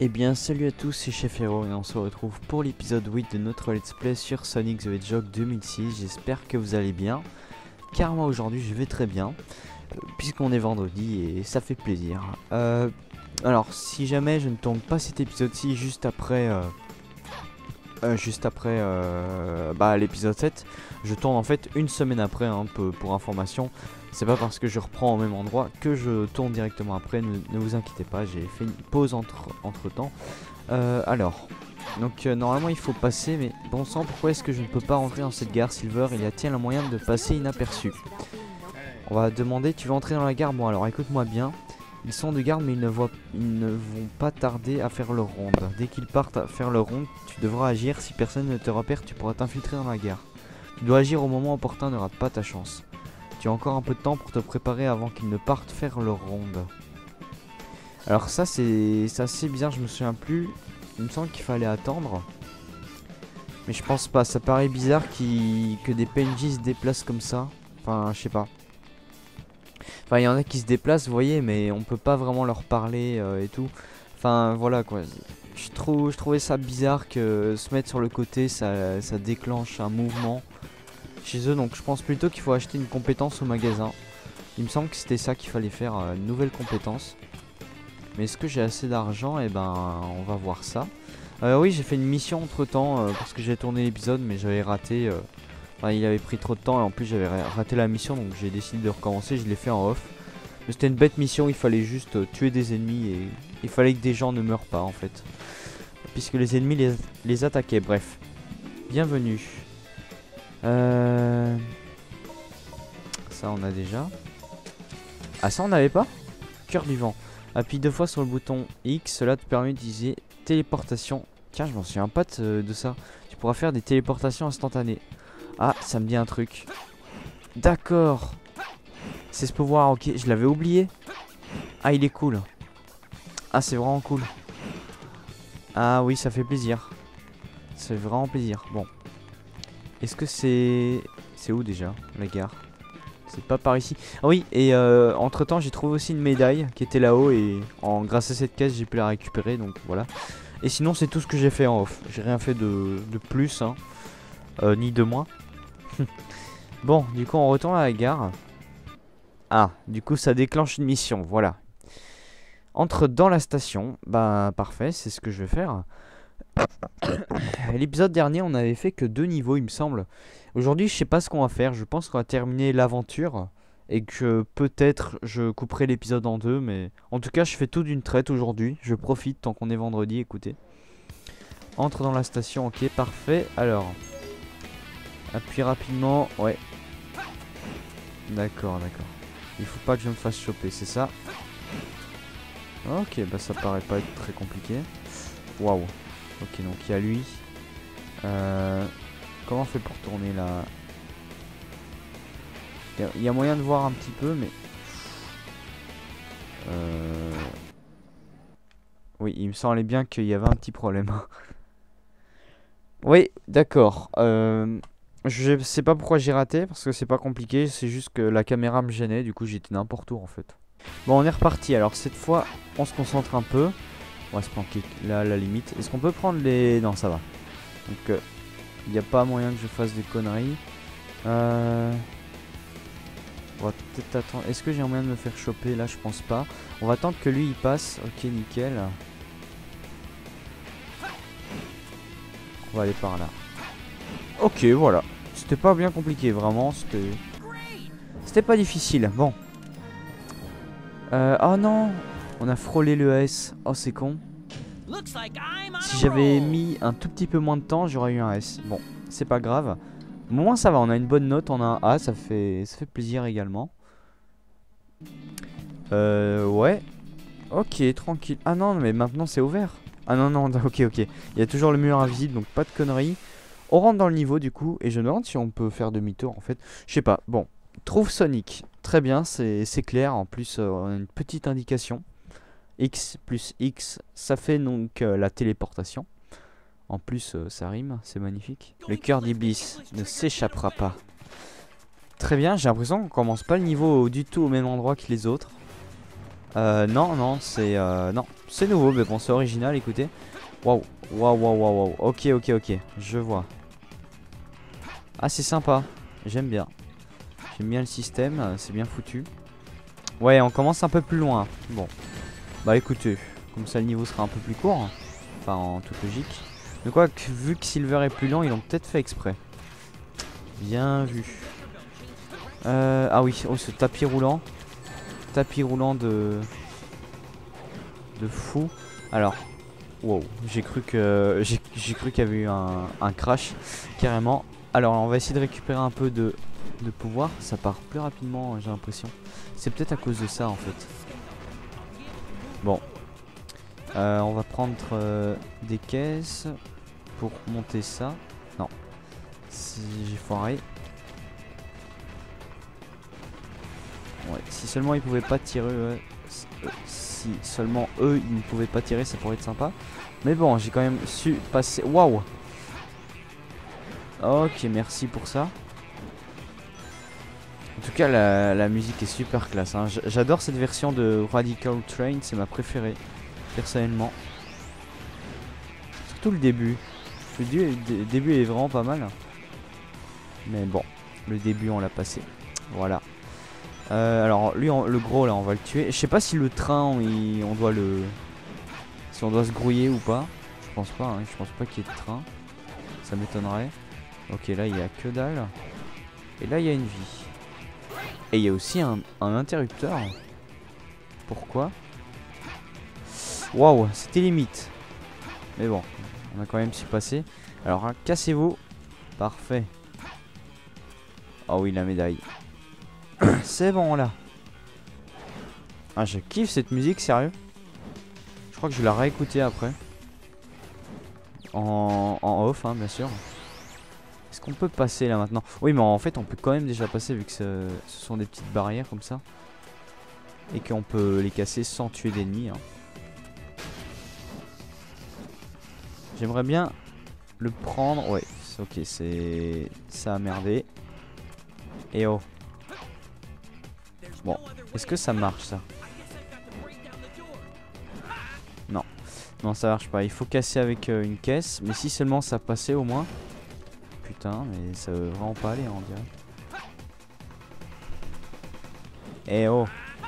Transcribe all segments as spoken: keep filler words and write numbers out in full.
Eh bien salut à tous, c'est Chef Hero et on se retrouve pour l'épisode huit de notre let's play sur Sonic the Hedgehog deux mille six. J'espère que vous allez bien, car moi aujourd'hui je vais très bien, euh, puisqu'on est vendredi et ça fait plaisir. Euh, alors si jamais je ne tourne pas cet épisode-ci juste après, euh, euh, juste après euh, bah, l'épisode sept, je tourne en fait une semaine après, hein, pour, pour information. C'est pas parce que je reprends au même endroit que je tourne directement après, ne, ne vous inquiétez pas, j'ai fait une pause entre, entre temps. Euh, alors, donc euh, normalement il faut passer, mais bon sang, pourquoi est-ce que je ne peux pas rentrer dans cette gare Silver? Il y a-t-il un moyen de passer inaperçu? On va demander, tu veux entrer dans la gare? Bon alors écoute-moi bien, ils sont de garde mais ils ne, voient, ils ne vont pas tarder à faire leur ronde. Dès qu'ils partent à faire leur ronde, tu devras agir, si personne ne te repère tu pourras t'infiltrer dans la gare. Tu dois agir au moment opportun, ne rate pas ta chance. Tu as encore un peu de temps pour te préparer avant qu'ils ne partent faire leur ronde. Alors ça c'est assez bizarre, je me souviens plus. Il me semble qu'il fallait attendre. Mais je pense pas, ça paraît bizarre qu que des P N J se déplacent comme ça. Enfin je sais pas. Enfin il y en a qui se déplacent vous voyez, mais on peut pas vraiment leur parler euh, et tout. Enfin voilà quoi. Je, trou je trouvais ça bizarre que se mettre sur le côté ça, ça déclenche un mouvement chez eux, donc je pense plutôt qu'il faut acheter une compétence au magasin. Il me semble que c'était ça qu'il fallait faire, euh, une nouvelle compétence. Mais est-ce que j'ai assez d'argent? Et eh ben on va voir ça. Euh, oui, j'ai fait une mission entre temps euh, parce que j'ai tourné l'épisode mais j'avais raté, euh, enfin il avait pris trop de temps et en plus j'avais raté la mission, donc j'ai décidé de recommencer. Je l'ai fait en off, mais c'était une bête mission, il fallait juste euh, tuer des ennemis et il fallait que des gens ne meurent pas en fait, puisque les ennemis les, les attaquaient. Bref, bienvenue. Euh... Ça on a déjà. Ah ça on n'avait pas. Cœur du vent. Appuie deux fois sur le bouton X, cela te permet d'utiliser téléportation. Tiens, je m'en souviens pas de, de ça. Tu pourras faire des téléportations instantanées. Ah, ça me dit un truc. D'accord. C'est ce pouvoir, ok, je l'avais oublié. Ah, il est cool. Ah, c'est vraiment cool. Ah oui, ça fait plaisir. Ça fait vraiment plaisir. Bon. Est-ce que c'est... C'est où déjà, la gare? C'est pas par ici. Ah oui, et euh, entre temps j'ai trouvé aussi une médaille qui était là-haut. Et en, grâce à cette caisse j'ai pu la récupérer, donc voilà. Et sinon c'est tout ce que j'ai fait en off. J'ai rien fait de, de plus, hein. euh, ni de moins. Bon, du coup on retourne à la gare. Ah, du coup ça déclenche une mission, voilà. Entre dans la station. Bah parfait, c'est ce que je vais faire. L'épisode dernier on avait fait que deux niveaux il me semble. Aujourd'hui je sais pas ce qu'on va faire. Je pense qu'on va terminer l'aventure et que peut-être je couperai l'épisode en deux. Mais en tout cas je fais tout d'une traite aujourd'hui. Je profite tant qu'on est vendredi. Écoutez, entre dans la station, ok parfait. Alors appuie rapidement. Ouais, d'accord d'accord. Il faut pas que je me fasse choper, c'est ça. Ok, bah ça paraît pas être très compliqué. Waouh. Ok, donc il y a lui. Euh, comment on fait pour tourner là? Il y, y a moyen de voir un petit peu, mais... Euh... Oui, il me semblait bien qu'il y avait un petit problème. Oui, d'accord. Euh... Je sais pas pourquoi j'ai raté, parce que c'est pas compliqué. C'est juste que la caméra me gênait, du coup j'étais n'importe où en fait. Bon, on est reparti. Alors cette fois, on se concentre un peu. On va se planquer là à la limite. Est-ce qu'on peut prendre les... Non, ça va. Donc, il euh, n'y a pas moyen que je fasse des conneries. Euh... On va peut-être attendre. Est-ce que j'ai un moyen de me faire choper? Là, je pense pas. On va attendre que lui, il passe. Ok, nickel. On va aller par là. Ok, voilà. C'était pas bien compliqué, vraiment. C'était... C'était pas difficile. Bon. Euh... Oh non! On a frôlé le A S. Oh, c'est con. Si j'avais mis un tout petit peu moins de temps, j'aurais eu un S. Bon, c'est pas grave. Au moins, ça va. On a une bonne note. On a un A. Ça fait, ça fait plaisir également. Euh, ouais. Ok, tranquille. Ah non, mais maintenant, c'est ouvert. Ah non, non, ok, ok. Il y a toujours le mur invisible, donc pas de conneries. On rentre dans le niveau, du coup. Et je me demande si on peut faire demi-tour, en fait. Je sais pas. Bon. Trouve Sonic. Très bien, c'est clair. En plus, euh, on a une petite indication. X plus X, ça fait donc euh, la téléportation. En plus, euh, ça rime, c'est magnifique. Le cœur d'Iblis ne s'échappera pas. Très bien, j'ai l'impression qu'on commence pas le niveau du tout au même endroit que les autres. Euh, non, non, c'est euh, non, c'est nouveau, mais bon, c'est original, écoutez. Waouh, waouh, waouh, waouh, waouh. Ok, ok, ok, je vois. Ah, c'est sympa, j'aime bien. J'aime bien le système, c'est bien foutu. Ouais, on commence un peu plus loin. Bon, bah écoutez, comme ça le niveau sera un peu plus court. Enfin, en toute logique. Mais quoi, que, vu que Silver est plus lent, ils l'ont peut-être fait exprès. Bien vu. Euh, ah oui, oh, ce tapis roulant. Tapis roulant de... De fou. Alors, wow, j'ai cru que j'ai cru qu'il y avait eu un, un crash, carrément. Alors, on va essayer de récupérer un peu de, de pouvoir. Ça part plus rapidement, j'ai l'impression. C'est peut-être à cause de ça, en fait. Bon. Euh, on va prendre euh, des caisses pour monter ça. Non. Si j'ai foiré. Ouais, si seulement ils pouvaient pas tirer, ouais. Si seulement eux ils ne pouvaient pas tirer, ça pourrait être sympa. Mais bon, j'ai quand même su passer. Waouh! Ok, merci pour ça. En tout cas, la, la musique est super classe. Hein. J'adore cette version de Radical Train, c'est ma préférée, personnellement. Surtout le début. Le début, le début est vraiment pas mal. Mais bon, le début on l'a passé. Voilà. Euh, alors lui, on, le gros là, on va le tuer. Je sais pas si le train, on, il, on doit le, si on doit se grouiller ou pas. Je pense pas. Hein, je pense pas qu'il y ait de train. Ça m'étonnerait. Ok, là il y a que dalle. Et là il y a une vie. Et il y a aussi un, un interrupteur. Pourquoi? Waouh, c'était limite. Mais bon, on a quand même su passer. Alors hein, cassez-vous. Parfait. Oh oui, la médaille. C'est bon là. Ah, je kiffe cette musique, sérieux. Je crois que je vais la réécouter après. En, en off, hein, bien sûr. Est-ce qu'on peut passer là maintenant? Oui, mais en fait, on peut quand même déjà passer vu que ce, ce sont des petites barrières comme ça. Et qu'on peut les casser sans tuer d'ennemis. Hein. J'aimerais bien le prendre. Ouais, ok, c'est... Ça a merdé. Et oh. Bon, est-ce que ça marche ça? Non. Non, ça marche pas. Il faut casser avec euh, une caisse. Mais si seulement ça passait au moins. Putain, mais ça veut vraiment pas aller, on dirait. Eh oh.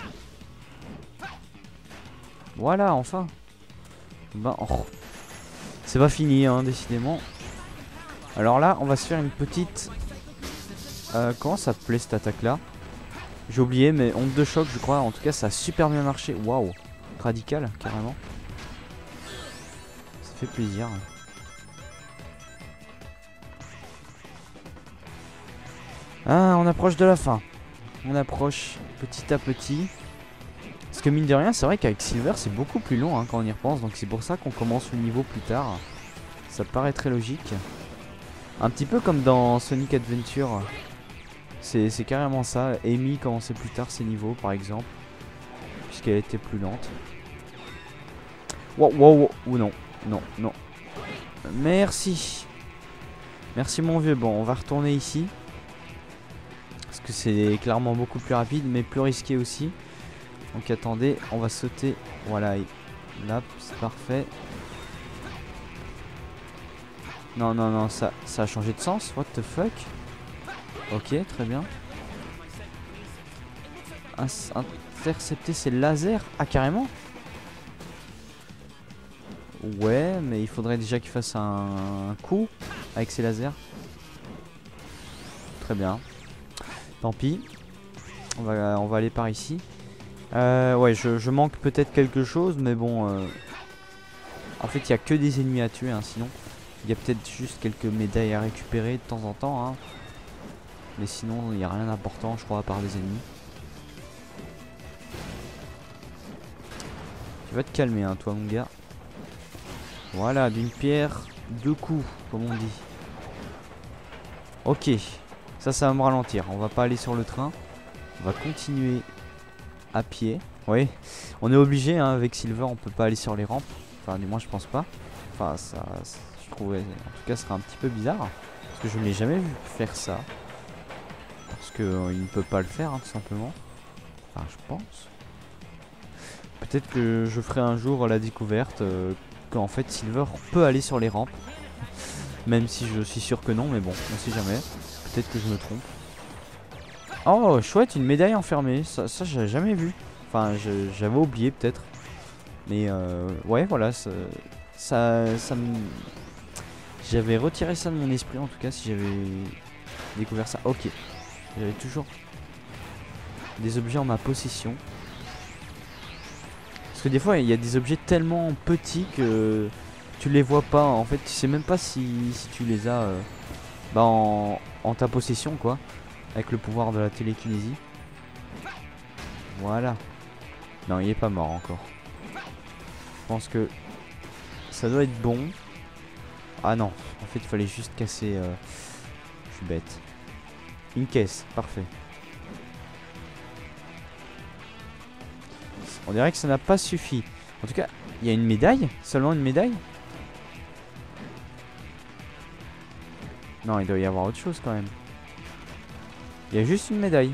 Voilà, enfin. Ben, oh. C'est pas fini, hein, décidément. Alors là, on va se faire une petite... Euh, comment ça s'appelait cette attaque-là? J'ai oublié, mais onde de choc, je crois. En tout cas, ça a super bien marché. Waouh. Radical, carrément. Ça fait plaisir. Ah, on approche de la fin. On approche petit à petit. Parce que mine de rien, c'est vrai qu'avec Silver, c'est beaucoup plus long hein, quand on y repense. Donc c'est pour ça qu'on commence le niveau plus tard. Ça paraît très logique. Un petit peu comme dans Sonic Adventure. C'est carrément ça. Amy commençait plus tard ses niveaux, par exemple. Puisqu'elle était plus lente. Wow, wow, wow. Ou non. Non, non. Merci. Merci mon vieux. Bon, on va retourner ici. Parce que c'est clairement beaucoup plus rapide, mais plus risqué aussi. Donc attendez, on va sauter. Voilà, là, c'est parfait. Non, non, non, ça, ça a changé de sens. What the fuck? Ok, très bien. Intercepter ces lasers. Ah, carrément? Ouais, mais il faudrait déjà qu'il fasse un, un coup avec ces lasers. Très bien. Tant pis. On va, on va aller par ici. Euh, ouais, je, je manque peut-être quelque chose, mais bon. Euh, en fait, il n'y a que des ennemis à tuer, hein, sinon. Il y a peut-être juste quelques médailles à récupérer de temps en temps. Hein. Mais sinon, il n'y a rien d'important, je crois, à part des ennemis. Tu vas te calmer, hein, toi, mon gars. Voilà, d'une pierre, deux coups, comme on dit. Ok, ça, ça va me ralentir. On va pas aller sur le train. On va continuer à pied. Oui, on est obligé, hein, avec Silver, on peut pas aller sur les rampes. Enfin, du moins, je pense pas. Enfin, ça, je trouvais, en tout cas, ce serait un petit peu bizarre. Parce que je ne l'ai jamais vu faire ça. Parce qu'il euh, ne peut pas le faire, hein, tout simplement. Enfin, je pense. Peut-être que je ferai un jour la découverte euh, qu'en fait Silver peut aller sur les rampes. Même si je suis sûr que non, mais bon, on sait jamais. Peut-être que je me trompe. Oh, chouette, une médaille enfermée. Ça, ça j'avais jamais vu. Enfin, j'avais oublié peut-être. Mais euh, ouais, voilà, ça, ça, ça me... J'avais retiré ça de mon esprit en tout cas si j'avais découvert ça. Ok, j'avais toujours des objets en ma possession. Parce que des fois, il y a des objets tellement petits que tu les vois pas. En fait, tu sais même pas si, si tu les as euh, bah, en, en ta possession, quoi. Avec le pouvoir de la télékinésie. Voilà. Non, il est pas mort encore. Je pense que ça doit être bon. Ah non, en fait, il fallait juste casser... Euh... Je suis bête. Une caisse, parfait. On dirait que ça n'a pas suffi. En tout cas, il y a une médaille? Seulement une médaille? Non, il doit y avoir autre chose quand même. Il y a juste une médaille.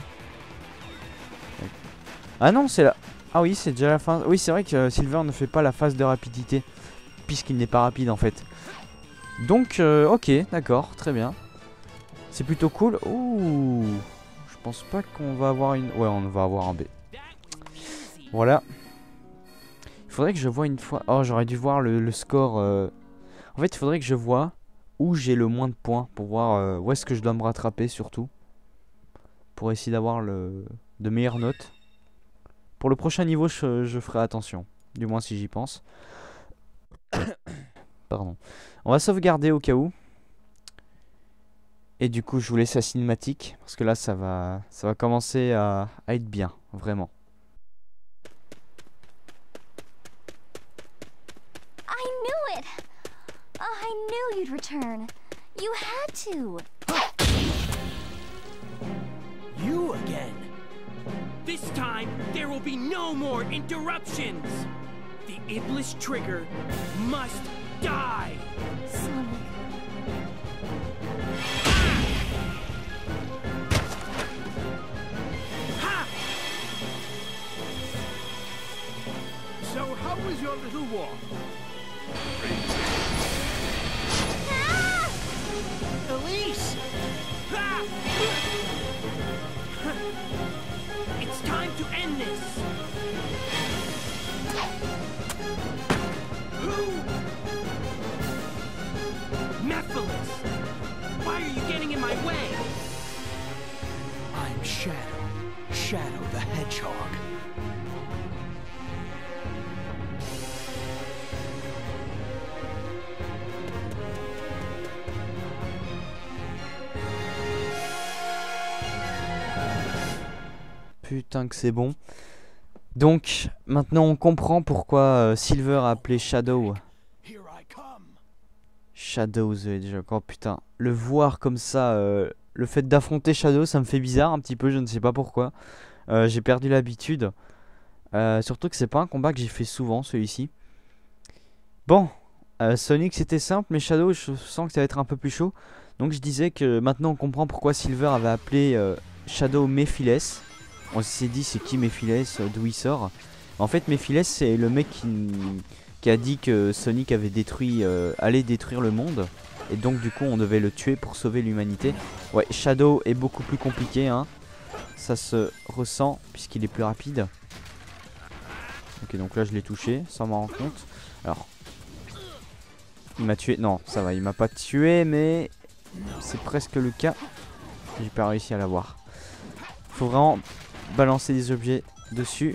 Ah non, c'est là. Ah oui, c'est déjà la fin. Oui, c'est vrai que euh, Silver ne fait pas la phase de rapidité. Puisqu'il n'est pas rapide en fait. Donc, euh, ok, d'accord, très bien. C'est plutôt cool. Ouh. Je pense pas qu'on va avoir une... Ouais, on va avoir un B. Voilà. Il faudrait que je vois une fois... Oh, j'aurais dû voir le, le score. Euh... En fait, il faudrait que je vois où j'ai le moins de points. Pour voir euh, où est-ce que je dois me rattraper surtout. Pour essayer d'avoir le... de meilleures notes. Pour le prochain niveau, je, je ferai attention. Du moins si j'y pense. Pardon. On va sauvegarder au cas où. Et du coup, je vous laisse la cinématique. Parce que là, ça va, ça va commencer à, à être bien. Vraiment. I knew it! Oh, I knew you'd return. You had to. You again. This time, there will be no more interruptions. The Iblis Trigger must die. Sonic. Ha! So, how was your little walk? Ah! Elise! Ha! It's time to end this. Who? Mephiles! Why are you getting in my way? I'm Shadow. Shadow the Hedgehog. Putain que c'est bon. Donc, maintenant on comprend pourquoi euh, Silver a appelé Shadow. Here I come. Shadow the Hedgehog. Oh putain, le voir comme ça, euh, le fait d'affronter Shadow, ça me fait bizarre un petit peu, je ne sais pas pourquoi. Euh, j'ai perdu l'habitude. Euh, surtout que c'est pas un combat que j'ai fait souvent, celui-ci. Bon, euh, Sonic c'était simple, mais Shadow, je sens que ça va être un peu plus chaud. Donc je disais que maintenant on comprend pourquoi Silver avait appelé euh, Shadow Mephiles. On s'est dit c'est qui Mephiles, euh, d'où il sort. En fait Mephiles c'est le mec qui, qui a dit que Sonic avait détruit, euh, allait détruire le monde. Et donc du coup on devait le tuer pour sauver l'humanité. Ouais, Shadow est beaucoup plus compliqué hein. Ça se ressent puisqu'il est plus rapide. Ok, donc là je l'ai touché sans m'en rendre compte. Alors, il m'a tué. Non, ça va, il m'a pas tué, mais c'est presque le cas. J'ai pas réussi à l'avoir. Faut vraiment balancer des objets dessus.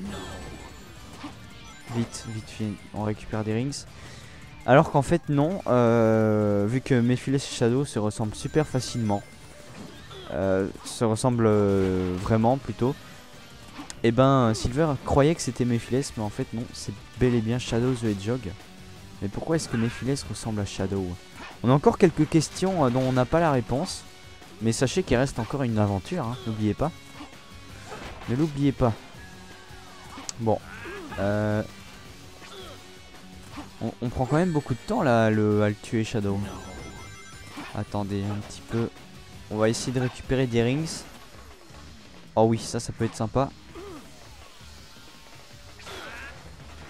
Vite, vite, vite, on récupère des rings. Alors qu'en fait non, euh, vu que Mephiles et Shadow se ressemblent super facilement. Euh, se ressemblent euh, vraiment plutôt. Et ben Silver croyait que c'était Mephiles, mais en fait non, c'est bel et bien Shadow the Hedgehog. Mais pourquoi est-ce que Mephiles ressemble à Shadow? On a encore quelques questions euh, dont on n'a pas la réponse. Mais sachez qu'il reste encore une aventure, hein, n'oubliez pas. Ne l'oubliez pas. Bon. Euh, on, on prend quand même beaucoup de temps là le, à le tuer Shadow. Attendez un petit peu. On va essayer de récupérer des rings. Oh oui, ça, ça peut être sympa.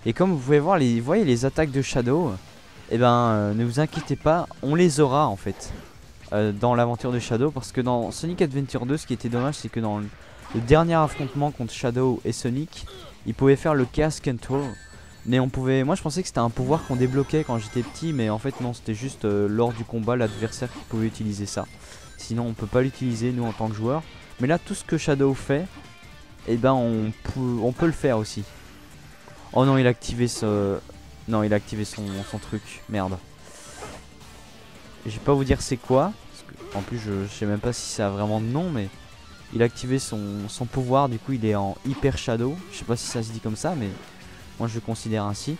Et comme vous pouvez voir, les, vous voyez les attaques de Shadow, et eh ben euh, ne vous inquiétez pas, on les aura en fait euh, dans l'aventure de Shadow. Parce que dans Sonic Adventure deux, ce qui était dommage, c'est que dans le, le dernier affrontement contre Shadow et Sonic, ils pouvaient faire le Chaos Control. Mais on pouvait, moi je pensais que c'était un pouvoir qu'on débloquait quand j'étais petit, mais en fait non, c'était juste euh, lors du combat l'adversaire qui pouvait utiliser ça. Sinon on peut pas l'utiliser nous en tant que joueur. Mais là tout ce que Shadow fait, et eh ben on peut, on peut le faire aussi. Oh non, il a activé ce, non il a activé son, son truc, merde. Je vais pas vous dire c'est quoi, parce que, en plus je, je sais même pas si ça a vraiment de nom, mais il a activé son, son pouvoir, du coup il est en Hyper Shadow. Je sais pas si ça se dit comme ça, mais moi je le considère ainsi.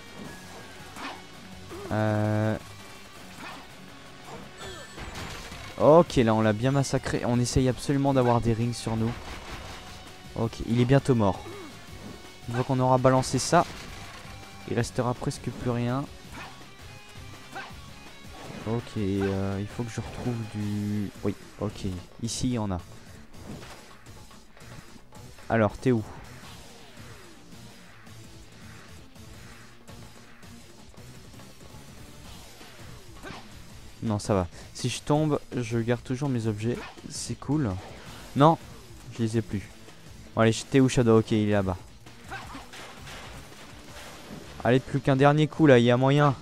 Euh... Ok, là on l'a bien massacré. On essaye absolument d'avoir des rings sur nous. Ok, il est bientôt mort. Une fois qu'on aura balancé ça, il restera presque plus rien. Ok, euh, il faut que je retrouve du... Oui, ok. Ici il y en a. Alors, t'es où ? Non, ça va. Si je tombe, je garde toujours mes objets. C'est cool. Non, je les ai plus. Bon, allez, t'es où Shadow? Ok, il est là-bas. Allez, plus qu'un dernier coup là, il y a moyen.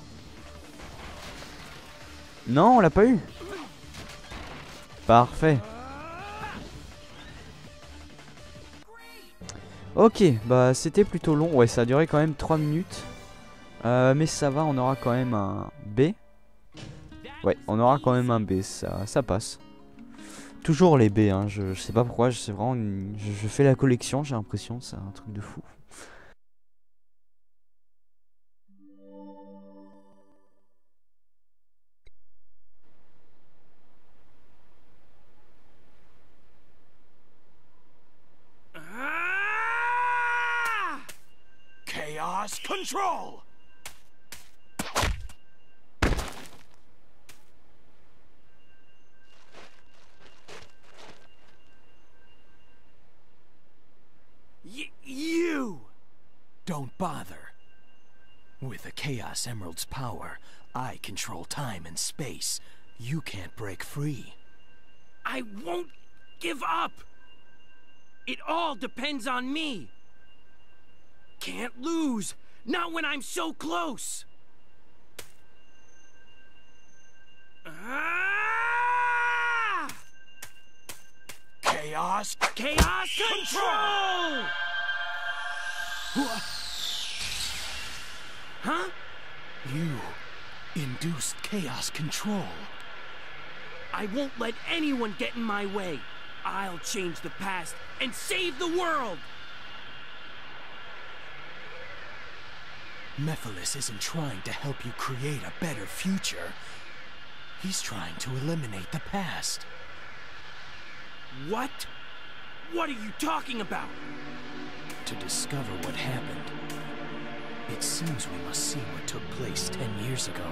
Non, on l'a pas eu. Parfait. Ok, bah c'était plutôt long. Ouais, ça a duré quand même trois minutes. Euh, mais ça va, on aura quand même un B. Ouais, on aura quand même un B, ça, ça passe. Toujours les B, hein, je, je sais pas pourquoi, je sais vraiment une, je, je fais la collection, j'ai l'impression, c'est un truc de fou. Chaos Control! Y you! Don't bother. With the Chaos Emerald's power, I control time and space. You can't break free. I won't give up! It all depends on me! Can't lose! Not when I'm so close! Ah! Chaos... Chaos Control! Huh? You induced Chaos Control. I won't let anyone get in my way. I'll change the past and save the world! Mephiles isn't trying to help you create a better future. He's trying to eliminate the past. What? What are you talking about? To discover what happened, it seems we must see what took place ten years ago.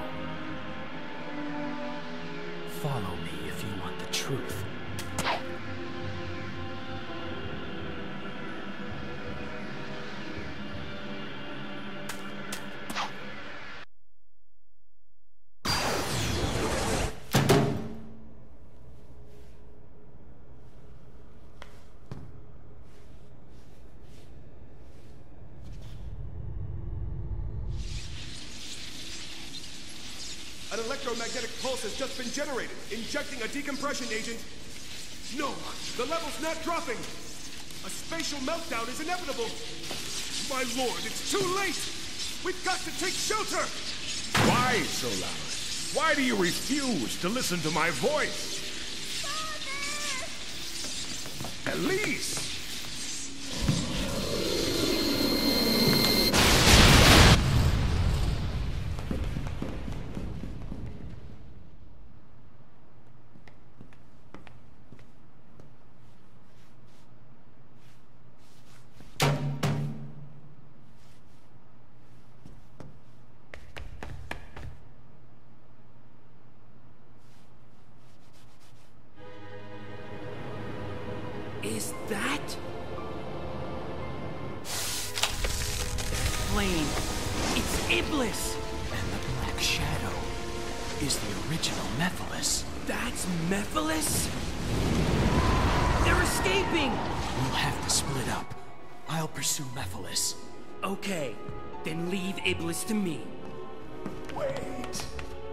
Follow me if you want the truth. An electromagnetic pulse has just been generated, injecting a decompression agent. No, the level's not dropping. A spatial meltdown is inevitable. My lord, it's too late. We've got to take shelter. Why so loud? Why do you refuse to listen to my voice? Father! Elise! Is that... Flame It's Iblis! And the Black Shadow is the original Mephiles. That's Mephiles? They're escaping! We'll have to split up. I'll pursue Mephiles. Okay, then leave Iblis to me. Wait.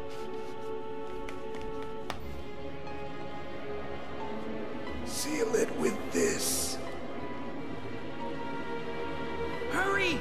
Seal it with this. Hurry!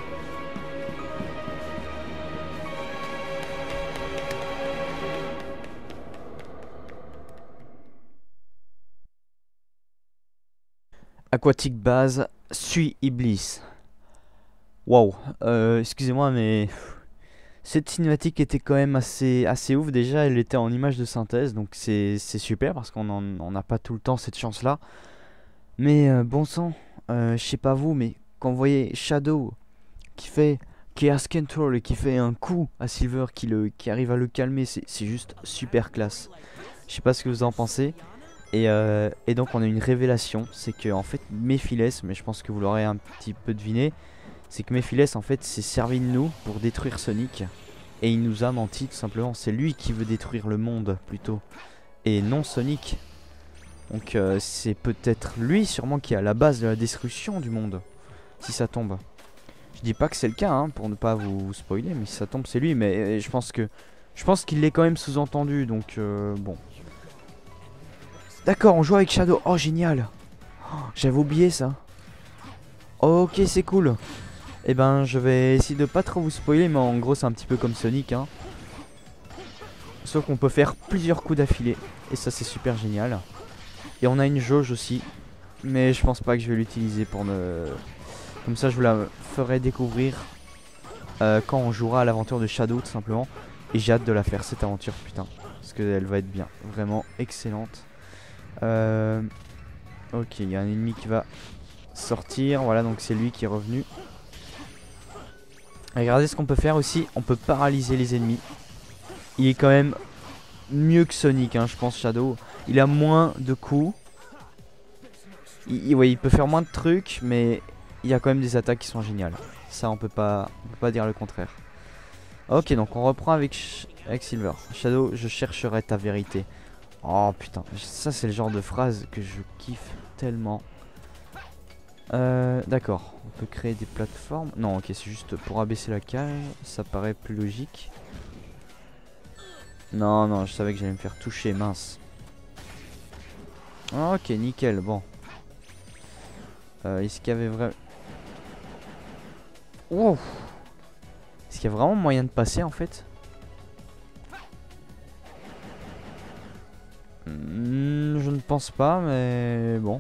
Aquatic Base suit Iblis. Waouh, euh, excusez-moi, mais cette cinématique était quand même assez, assez ouf. Déjà, elle était en image de synthèse, donc c'est super parce qu'on n'a pas tout le temps cette chance-là. Mais euh, bon sang, euh, je sais pas vous, mais quand vous voyez Shadow qui fait Chaos Control et qui fait un coup à Silver qui, le, qui arrive à le calmer, c'est juste super classe. Je sais pas ce que vous en pensez. Et, euh, et donc on a une révélation, c'est que en fait Mephiles, mais je pense que vous l'aurez un petit peu deviné, c'est que Mephiles en fait s'est servi de nous pour détruire Sonic. Et il nous a menti tout simplement, c'est lui qui veut détruire le monde plutôt, et non Sonic. Donc euh, c'est peut-être lui sûrement qui est à la base de la destruction du monde, si ça tombe. Je dis pas que c'est le cas hein, pour ne pas vous spoiler, mais si ça tombe c'est lui, mais euh, je pense que je pense qu'il l'est quand même sous-entendu, donc euh, bon. D'accord, on joue avec Shadow. Oh, génial. Oh, j'avais oublié ça. Ok, c'est cool. Et eh ben, je vais essayer de pas trop vous spoiler, mais en gros, c'est un petit peu comme Sonic. Hein. Sauf qu'on peut faire plusieurs coups d'affilée. Et ça, c'est super génial. Et on a une jauge aussi. Mais je pense pas que je vais l'utiliser pour ne... Comme ça, je vous la ferai découvrir euh, quand on jouera à l'aventure de Shadow, tout simplement. Et j'ai hâte de la faire, cette aventure, putain. Parce qu'elle va être bien. Vraiment excellente. Euh, ok, il y a un ennemi qui va sortir. Voilà, donc c'est lui qui est revenu. Regardez ce qu'on peut faire aussi. On peut paralyser les ennemis. Il est quand même mieux que Sonic, hein, je pense, Shadow. Il a moins de coups. Il, ouais, il peut faire moins de trucs, mais il y a quand même des attaques qui sont géniales. Ça, on peut pas, on peut pas dire le contraire. Ok, donc on reprend avec, avec Silver. Shadow, je chercherai ta vérité. Oh putain, ça c'est le genre de phrase que je kiffe tellement. Euh, D'accord, on peut créer des plateformes. Non, ok, c'est juste pour abaisser la cage. Ça paraît plus logique. Non, non, je savais que j'allais me faire toucher, mince. Ok, nickel, bon. Euh, Est-ce qu'il y avait vraiment... Wow. Est-ce qu'il y a vraiment moyen de passer en fait? Hmm, je ne pense pas, mais bon.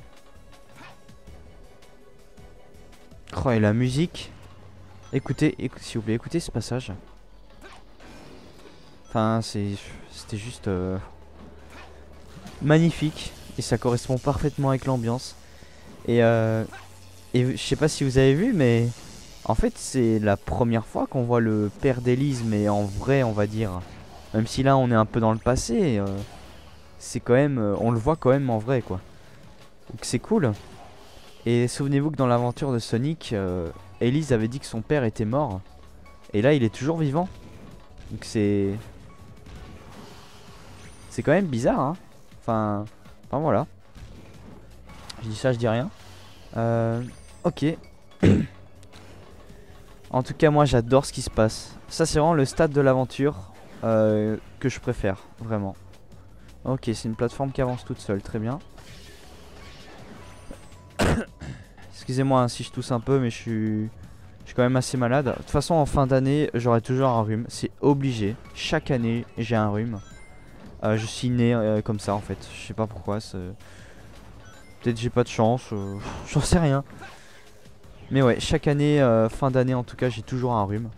Oh, et la musique. Écoutez, écoutez s'il vous plaît, écoutez ce passage. Enfin, c'était juste euh, magnifique. Et ça correspond parfaitement avec l'ambiance. Et, euh, et je sais pas si vous avez vu, mais en fait, c'est la première fois qu'on voit le père d'Elise, mais en vrai, on va dire. Même si là, on est un peu dans le passé. Euh, c'est quand même, on le voit quand même en vrai quoi. Donc c'est cool. Et souvenez-vous que dans l'aventure de Sonic, euh, Elise avait dit que son père était mort. Et là il est toujours vivant. Donc c'est... C'est quand même bizarre hein. Enfin, enfin voilà. Je dis ça, je dis rien. Euh, ok. En tout cas moi j'adore ce qui se passe. Ça c'est vraiment le stade de l'aventure euh, que je préfère, vraiment. Ok, c'est une plateforme qui avance toute seule, très bien. Excusez-moi hein, si je tousse un peu, mais je suis, je suis quand même assez malade. De toute façon, en fin d'année, j'aurai toujours un rhume. C'est obligé. Chaque année, j'ai un rhume. Euh, je suis né euh, comme ça en fait. Je sais pas pourquoi. Peut-être j'ai pas de chance. Euh, J'en sais rien. Mais ouais, chaque année, euh, fin d'année en tout cas, j'ai toujours un rhume.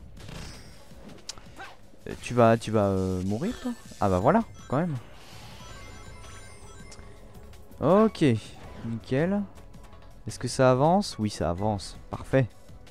Euh, tu vas, tu vas euh, mourir toi? Ah bah voilà, quand même. Ok, nickel. Est-ce que ça avance? Oui, ça avance. Parfait.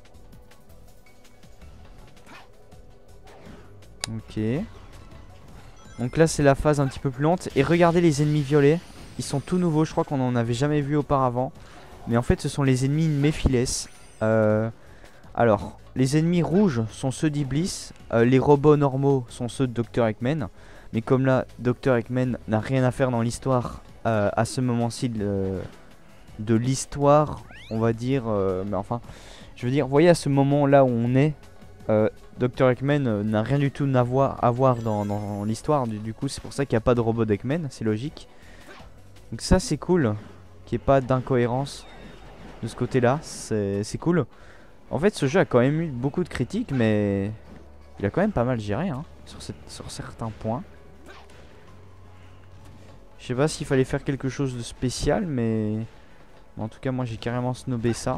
Ok. Donc là, c'est la phase un petit peu plus lente. Et regardez les ennemis violets. Ils sont tout nouveaux. Je crois qu'on n'en avait jamais vu auparavant. Mais en fait, ce sont les ennemis Mephiles. Euh, Alors, les ennemis rouges sont ceux d'Iblis, euh, les robots normaux sont ceux de docteur Eggman. Mais comme là, docteur Eggman n'a rien à faire dans l'histoire euh, à ce moment-ci de, de l'histoire, on va dire. Euh, mais enfin, je veux dire, vous voyez à ce moment-là où on est, euh, docteur Eggman euh, n'a rien du tout à voir, à voir dans, dans l'histoire. Du, du coup, c'est pour ça qu'il n'y a pas de robot d'Eggman, c'est logique. Donc ça, c'est cool, qu'il n'y ait pas d'incohérence de ce côté-là, c'est cool. En fait, ce jeu a quand même eu beaucoup de critiques, mais il a quand même pas mal géré hein, sur, cette, sur certains points. Je sais pas s'il fallait faire quelque chose de spécial, mais en tout cas, moi j'ai carrément snobé ça.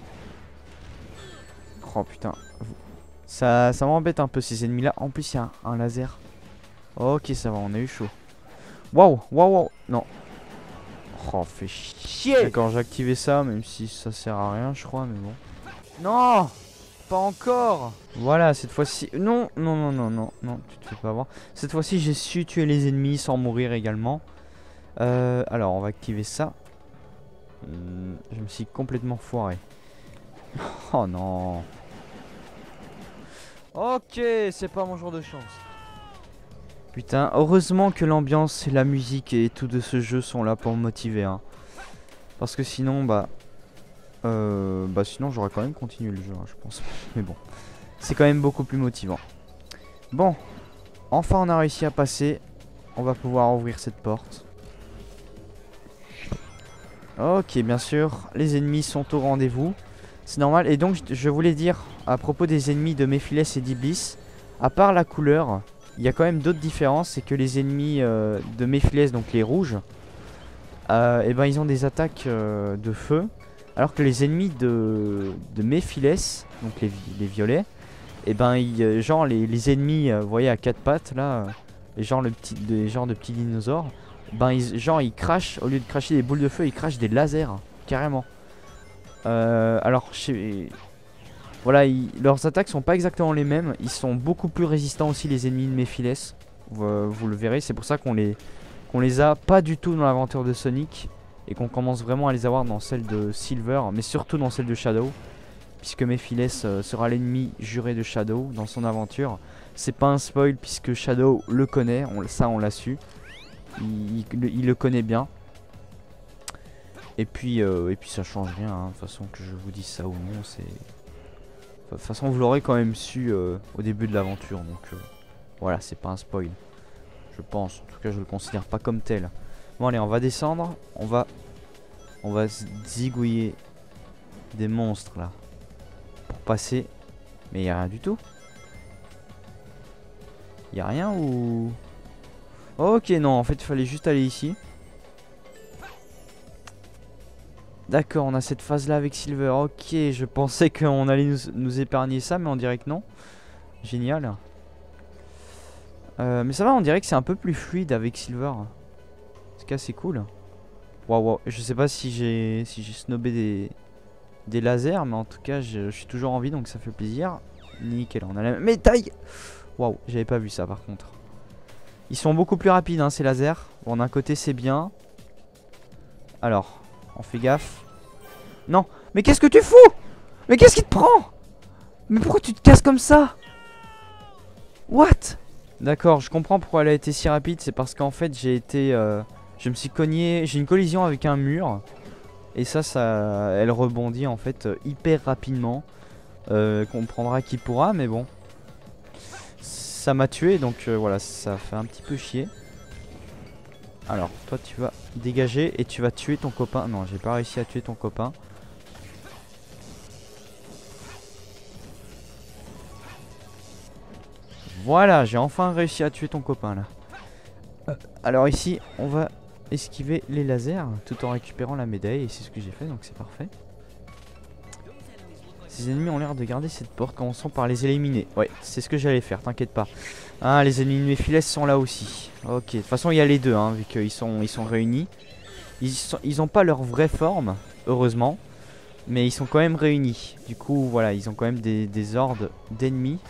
Oh putain, ça, ça m'embête un peu ces ennemis-là. En plus, il y a un, un laser. Ok, ça va, on a eu chaud. Waouh, waouh, waouh, non. Oh, fait chier. D'accord, j'ai activé ça, même si ça sert à rien, je crois, mais bon. Non, pas encore. Voilà, cette fois-ci. Non, non, non, non, non, non, tu te fais pas avoir. Cette fois-ci, j'ai su tuer les ennemis sans mourir également. Euh, alors, on va activer ça. Hum, je me suis complètement foiré. Oh non. Ok, c'est pas mon jour de chance. Putain, heureusement que l'ambiance et la musique et tout de ce jeu sont là pour me motiver. Hein. Parce que sinon, bah... Euh, bah sinon j'aurais quand même continué le jeu, hein, je pense. Mais bon, c'est quand même beaucoup plus motivant. Bon, enfin on a réussi à passer. On va pouvoir ouvrir cette porte. Ok, bien sûr, les ennemis sont au rendez-vous. C'est normal. Et donc je voulais dire à propos des ennemis de Mephiles et d'Iblis, à part la couleur, il y a quand même d'autres différences. C'est que les ennemis euh, de Mephiles, donc les rouges, euh, et ben ils ont des attaques euh, de feu. Alors que les ennemis de, de Mephiles, donc les, les violets, et ben ils, genre les, les ennemis, euh, vous voyez à quatre pattes là, euh, les genre le petit, les genres de petits dinosaures, ben ils, genre ils crachent, au lieu de cracher des boules de feu, ils crachent des lasers, carrément. Euh, alors chez, voilà, ils, leurs attaques sont pas exactement les mêmes, ils sont beaucoup plus résistants aussi les ennemis de Mephiles, vous, vous le verrez, c'est pour ça qu'on les, qu'on les a pas du tout dans l'aventure de Sonic. Et qu'on commence vraiment à les avoir dans celle de Silver, mais surtout dans celle de Shadow, puisque Mephiles euh, sera l'ennemi juré de Shadow dans son aventure. C'est pas un spoil puisque Shadow le connaît, on, ça on l'a su, il, il, il le connaît bien. Et puis, euh, et puis ça change rien, hein, de toute façon que je vous dise ça ou non, c'est... De toute façon vous l'aurez quand même su euh, au début de l'aventure, donc euh, voilà, c'est pas un spoil, je pense, en tout cas je le considère pas comme tel. Bon allez, on va descendre, on va on va zigouiller des monstres là pour passer, mais il y a rien du tout. Il y a rien ou... Ok, non, en fait il fallait juste aller ici. D'accord, on a cette phase là avec Silver. Ok, je pensais qu'on allait nous, nous épargner ça, mais on dirait que non. Génial. Euh, mais ça va, on dirait que c'est un peu plus fluide avec Silver. En tout cas c'est cool. Waouh, wow. Je sais pas si j'ai si j'ai snobé des, des lasers, mais en tout cas je, je suis toujours en vie, donc ça fait plaisir. Nickel, on a la même médaille. Waouh, j'avais pas vu ça par contre. Ils sont beaucoup plus rapides hein, ces lasers. Bon, d'un côté c'est bien. Alors, on fait gaffe. Non, mais qu'est-ce que tu fous? Mais qu'est-ce qui te prend? Mais pourquoi tu te casses comme ça? What? D'accord, je comprends pourquoi elle a été si rapide. C'est parce qu'en fait j'ai été euh, je me suis cogné, j'ai une collision avec un mur. Et ça, ça elle rebondit en fait euh, hyper rapidement. euh, Comprendra qui pourra, mais bon, ça m'a tué, donc euh, voilà, ça fait un petit peu chier. Alors, toi tu vas dégager et tu vas tuer ton copain. Non, j'ai pas réussi à tuer ton copain. Voilà, j'ai enfin réussi à tuer ton copain là. Euh, alors ici, on va esquiver les lasers tout en récupérant la médaille. Et c'est ce que j'ai fait, donc c'est parfait. Ces ennemis ont l'air de garder cette porte. Commençons par les éliminer. Ouais, c'est ce que j'allais faire, t'inquiète pas. Ah, les ennemis de Mephiles sont là aussi. Ok, de toute façon il y a les deux, hein, vu qu'ils sont, ils sont réunis. Ils, sont, ils ont pas leur vraie forme, heureusement. Mais ils sont quand même réunis. Du coup, voilà, ils ont quand même des, des hordes d'ennemis.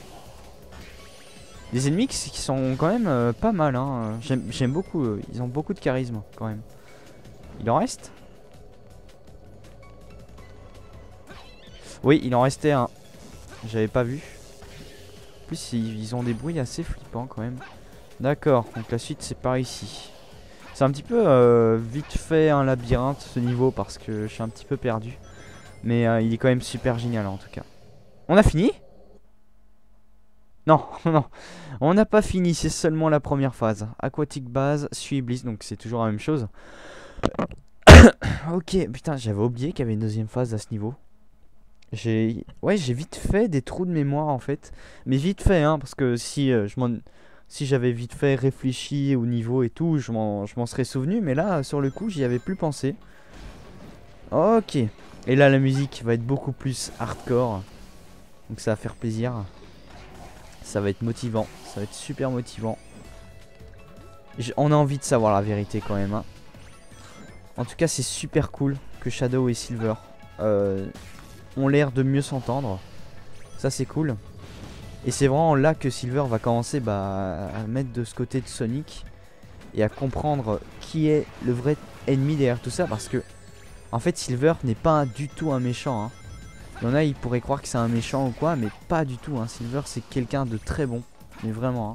Des ennemis qui, qui sont quand même euh, pas mal, hein. J'aime beaucoup, euh, ils ont beaucoup de charisme quand même. Il en reste? Oui, il en restait un. J'avais pas vu. En plus, ils ont des bruits assez flippants quand même. D'accord, donc la suite c'est par ici. C'est un petit peu euh, vite fait un labyrinthe ce niveau parce que je suis un petit peu perdu. Mais euh, il est quand même super génial en tout cas. On a fini? Non, non, on n'a pas fini, c'est seulement la première phase. Aquatic Base, suit Bliss, donc c'est toujours la même chose. Ok, putain, j'avais oublié qu'il y avait une deuxième phase à ce niveau. J'ai, ouais, j'ai vite fait des trous de mémoire en fait, mais vite fait, hein, parce que si euh, je m'en, si j'avais vite fait réfléchi au niveau et tout, je m'en, je m'en serais souvenu, mais là, sur le coup, j'y avais plus pensé. Ok, et là, la musique va être beaucoup plus hardcore, donc ça va faire plaisir. Ça va être motivant, ça va être super motivant. J- on a envie de savoir la vérité quand même, hein. En tout cas, c'est super cool que Shadow et Silver euh, ont l'air de mieux s'entendre. Ça c'est cool. Et c'est vraiment là que Silver va commencer bah, à mettre de ce côté de Sonic et à comprendre qui est le vrai ennemi derrière tout ça. Parce que en fait Silver n'est pas du tout un méchant, hein. Il y en a, ils pourraient croire que c'est un méchant ou quoi, mais pas du tout, hein. Silver c'est quelqu'un de très bon, mais vraiment, hein.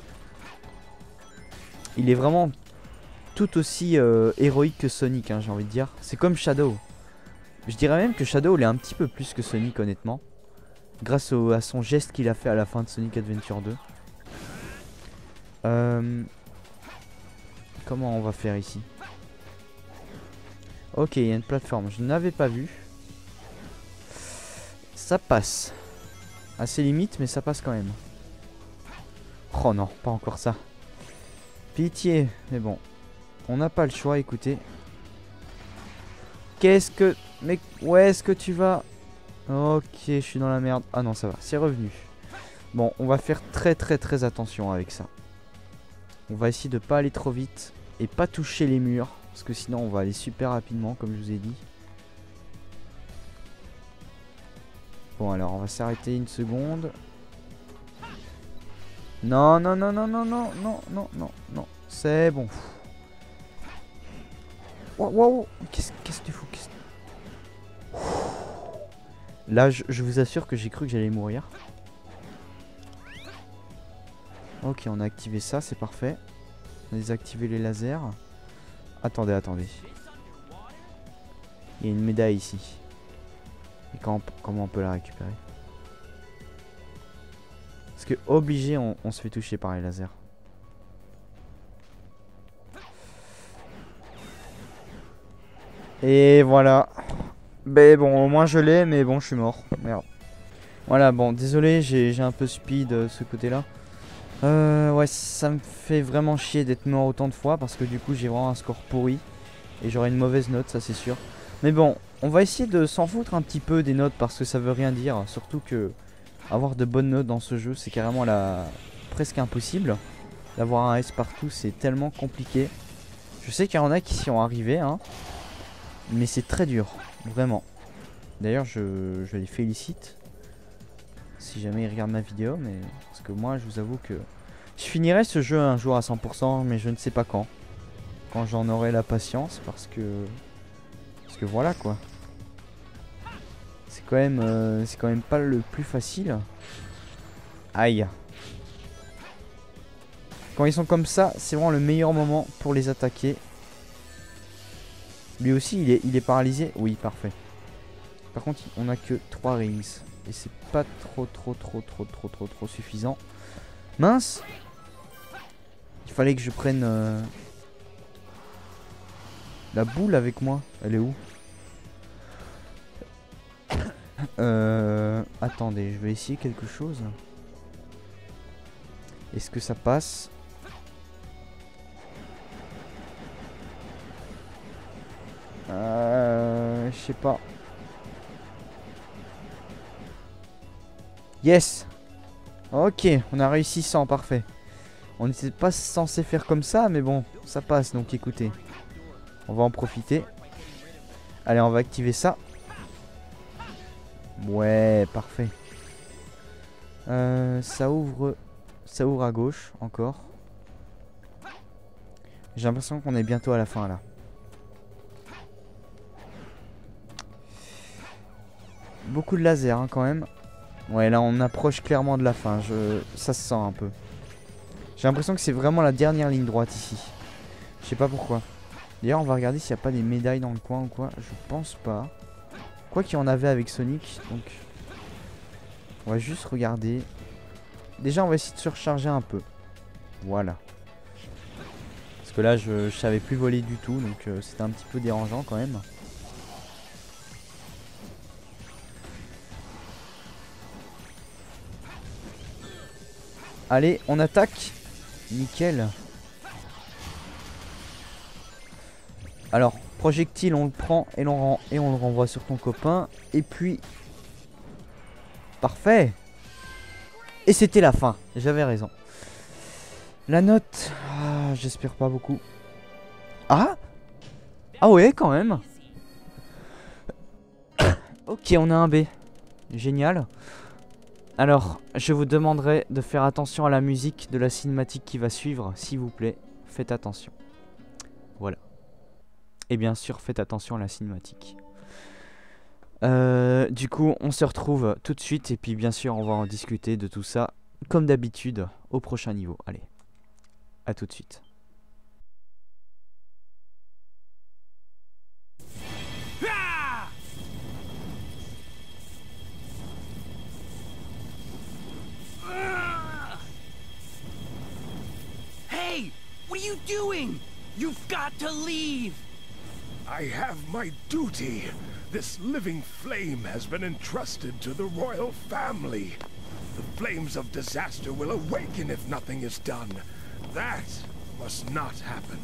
Il est vraiment tout aussi euh, héroïque que Sonic, hein, j'ai envie de dire. C'est comme Shadow. Je dirais même que Shadow l'est un petit peu plus que Sonic, honnêtement. Grâce au, à son geste qu'il a fait à la fin de Sonic Adventure deux. Euh, comment on va faire ici? Ok, il y a une plateforme. Je n'avais pas vu. Ça passe. Assez limite, mais ça passe quand même. Oh non, pas encore ça. Pitié, mais bon. On n'a pas le choix, écoutez. Qu'est-ce que... Mais où est-ce que tu vas? Ok, je suis dans la merde. Ah non, ça va, c'est revenu. Bon, on va faire très très très attention avec ça. On va essayer de pas aller trop vite et pas toucher les murs. Parce que sinon on va aller super rapidement, comme je vous ai dit. Bon, alors on va s'arrêter une seconde. Non, non, non, non, non, non, non, non, non, non. C'est bon. Wow, wow. Qu'est-ce qu'est-ce que tu fous? Qu'est-ce... Là, je, je vous assure que j'ai cru que j'allais mourir. Ok, on a activé ça, c'est parfait. On a désactivé les lasers. Attendez, attendez. Il y a une médaille ici. Et quand, comment on peut la récupérer? Parce que obligé, on, on se fait toucher par les lasers. Et voilà. Ben bon, au moins je l'ai, mais bon, je suis mort. Merde. Voilà, bon, désolé, j'ai un peu speed euh, ce côté-là. Euh, ouais, ça me fait vraiment chier d'être mort autant de fois parce que du coup, j'ai vraiment un score pourri. Et j'aurai une mauvaise note, ça c'est sûr. Mais bon, on va essayer de s'en foutre un petit peu des notes parce que ça veut rien dire. Surtout que avoir de bonnes notes dans ce jeu, c'est carrément la... presque impossible. D'avoir un S partout, c'est tellement compliqué. Je sais qu'il y en a qui s'y ont arrivés, hein. Mais c'est très dur, vraiment. D'ailleurs, je, je les félicite. Si jamais ils regardent ma vidéo, mais... Parce que moi, je vous avoue que... Je finirai ce jeu un jour à cent pour cent, mais je ne sais pas quand. Quand j'en aurai la patience, parce que... Parce que voilà, quoi. C'est quand même... Euh, c'est quand même pas le plus facile. Aïe. Quand ils sont comme ça, c'est vraiment le meilleur moment pour les attaquer. Lui aussi, il est, il est paralysé. Oui, parfait. Par contre, on a que trois rings. Et c'est pas trop, trop, trop, trop, trop, trop, trop suffisant. Mince. Il fallait que je prenne... Euh, la boule avec moi. Elle est où? Euh... Attendez, je vais essayer quelque chose. Est-ce que ça passe? Euh... Je sais pas. Yes. Ok, on a réussi cent, parfait. On n'était pas censé faire comme ça, mais bon, ça passe, donc écoutez. On va en profiter. Allez, on va activer ça. Ouais, parfait. Euh, ça ouvre... Ça ouvre à gauche, encore. J'ai l'impression qu'on est bientôt à la fin, là. Beaucoup de lasers hein, quand même. Ouais, là on approche clairement de la fin. Je... Ça se sent un peu. J'ai l'impression que c'est vraiment la dernière ligne droite ici. Je sais pas pourquoi. D'ailleurs, on va regarder s'il n'y a pas des médailles dans le coin ou quoi. Je pense pas. Quoi qu'il y en avait avec Sonic. Donc, on va juste regarder. Déjà, on va essayer de se recharger un peu. Voilà. Parce que là, je, je savais plus voler du tout. Donc, euh, c'était un petit peu dérangeant quand même. Allez, on attaque. Nickel. Alors, projectile, on le prend et, rend, et on le renvoie sur ton copain. Et puis... Parfait. Et c'était la fin. J'avais raison. La note... Ah, j'espère pas beaucoup. Ah Ah ouais, quand même. Ok, on a un B. Génial. Alors, je vous demanderai de faire attention à la musique de la cinématique qui va suivre. S'il vous plaît, faites attention. Voilà. Et bien sûr, faites attention à la cinématique. Euh, du coup, on se retrouve tout de suite. Et puis, bien sûr, on va en discuter de tout ça, comme d'habitude, au prochain niveau. Allez, à tout de suite. Ah! Ah! Hey! What are you doing? You've got to leave! I have my duty. This living flame has been entrusted to the royal family. The flames of disaster will awaken if nothing is done. That must not happen.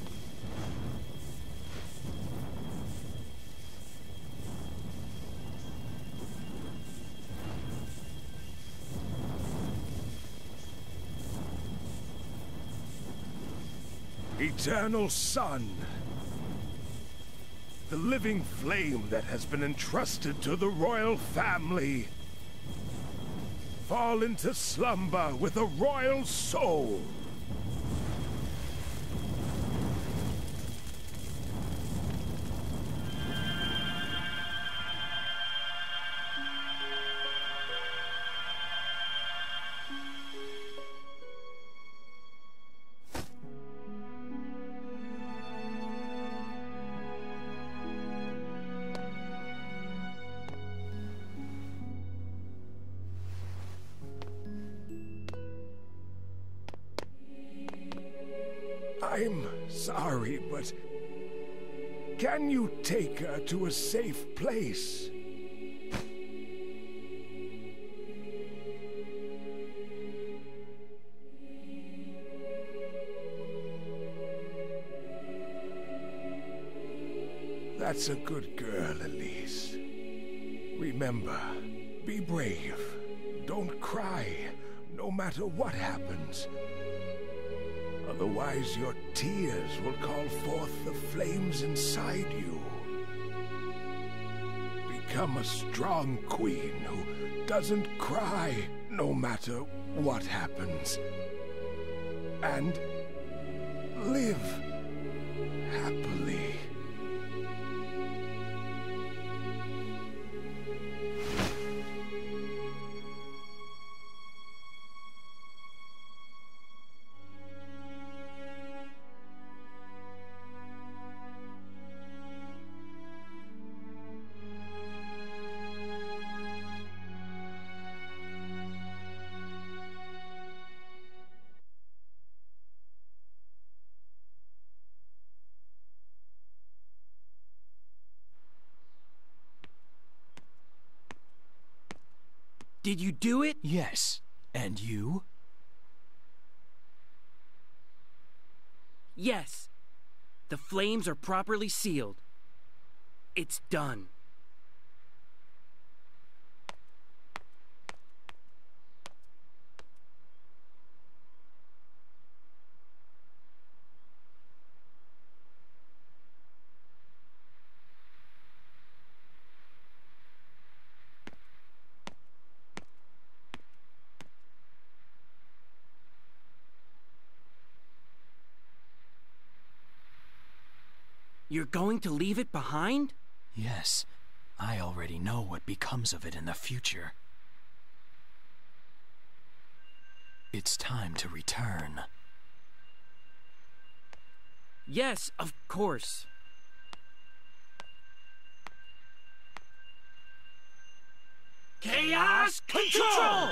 Eternal Sun. The living flame that has been entrusted to the royal family. Fall into slumber with a royal soul. I'm sorry, but can you take her to a safe place? That's a good girl, Elise. Remember, be brave. Don't cry, no matter what happens. Otherwise, your tears will call forth the flames inside you. Become a strong queen who doesn't cry, no matter what happens. And live happily. Did you do it? Yes. And you? Yes. The flames are properly sealed. It's done. You're going to leave it behind? Yes. I already know what becomes of it in the future. It's time to return. Yes, of course. Chaos Control!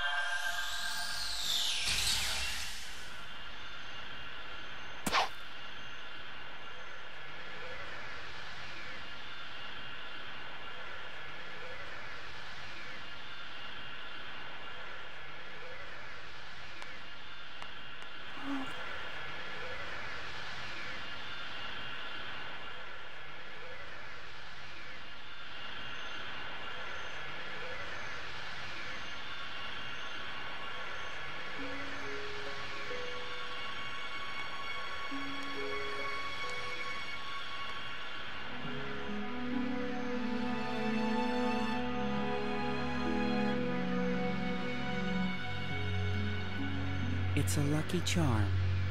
It's a lucky charm.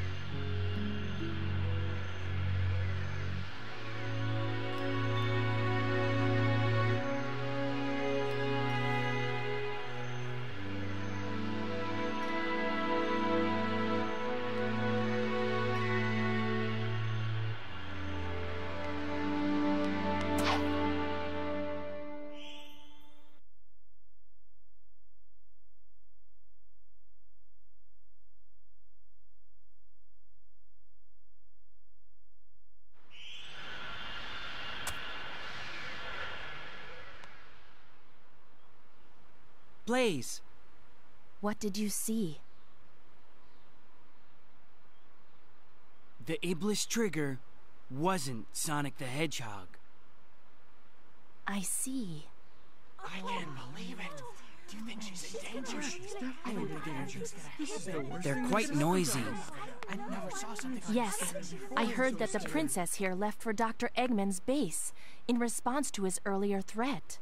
Blaze! What did you see? The Iblis trigger wasn't Sonic the Hedgehog. I see. I can't believe it. Do you think she's in danger? She's definitely in danger. They're quite noisy. I never saw something like Yes, I heard that the princess here left for Doctor Eggman's base in response to his earlier threat.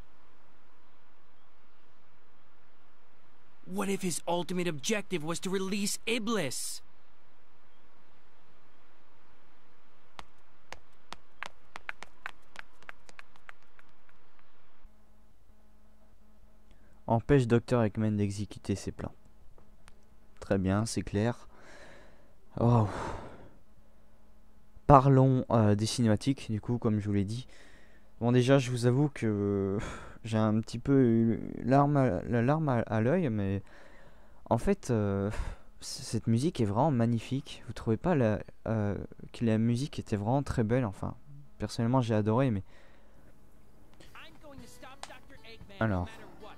What if his ultimate objective was to release Iblis? Empêche Docteur Eggman d'exécuter ses plans. Très bien, c'est clair. Oh. Parlons euh, des cinématiques, du coup, comme je vous l'ai dit. Bon, déjà, je vous avoue que j'ai un petit peu eu l'arme à, la larme à, à l'œil, mais en fait, euh, cette musique est vraiment magnifique. Vous trouvez pas la, euh, que la musique était vraiment très belle? Enfin, personnellement, j'ai adoré, mais... Alors...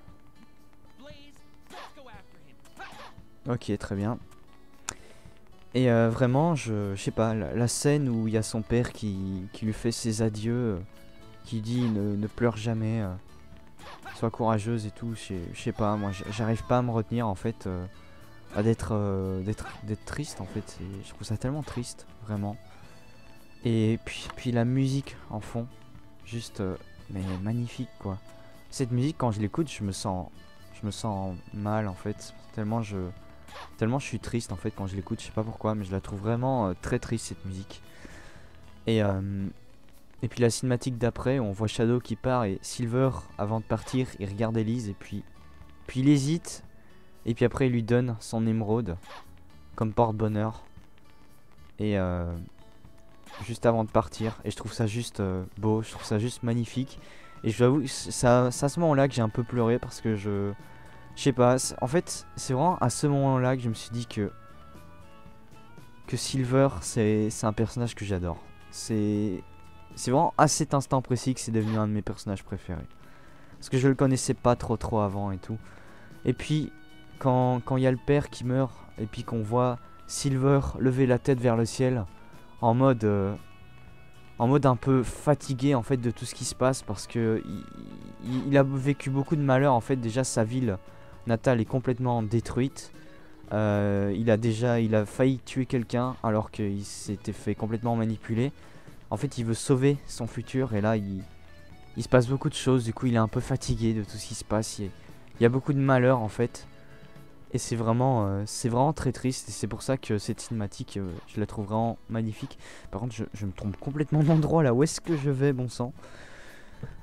Ok, très bien. Et euh, vraiment, je, je sais pas, la, la scène où il y a son père qui, qui lui fait ses adieux, euh, qui dit ne, ne pleure jamais, euh, sois courageuse et tout, je sais pas, moi j'arrive pas à me retenir en fait, euh, à d'être euh, d'être d'être triste en fait, je trouve ça tellement triste, vraiment. Et puis, puis la musique en fond, juste, euh, mais magnifique quoi. Cette musique, quand je l'écoute, je me sens, je me sens mal en fait, tellement je... Tellement je suis triste en fait quand je l'écoute, je sais pas pourquoi, mais je la trouve vraiment euh, très triste cette musique. Et, euh, et puis la cinématique d'après, on voit Shadow qui part et Silver, avant de partir, il regarde Elise et puis, puis il hésite. Et puis après il lui donne son émeraude comme porte-bonheur. Et euh, juste avant de partir, et je trouve ça juste euh, beau, je trouve ça juste magnifique. Et je vous avoue, c'est à ce moment-là que j'ai un peu pleuré parce que je... Je sais pas, en fait, c'est vraiment à ce moment-là que je me suis dit que que Silver, c'est un personnage que j'adore. C'est c'est vraiment à cet instant précis que c'est devenu un de mes personnages préférés. Parce que je le connaissais pas trop trop avant et tout. Et puis, quand il y a le père qui meurt, et puis qu'on voit Silver lever la tête vers le ciel, en mode... Euh, en mode un peu fatigué en fait de tout ce qui se passe, parce que il, il, il a vécu beaucoup de malheurs en fait, déjà sa ville... Natal est complètement détruite. Euh, il a déjà, il a failli tuer quelqu'un alors qu'il s'était fait complètement manipuler. En fait, il veut sauver son futur et là, il, il se passe beaucoup de choses. Du coup, il est un peu fatigué de tout ce qui se passe. Il y a, il y a beaucoup de malheurs en fait, et c'est vraiment, euh, c'est vraiment très triste. Et c'est pour ça que cette cinématique, euh, je la trouve vraiment magnifique. Par contre, je, je me trompe complètement d'endroit là. Où est-ce que je vais, bon sang?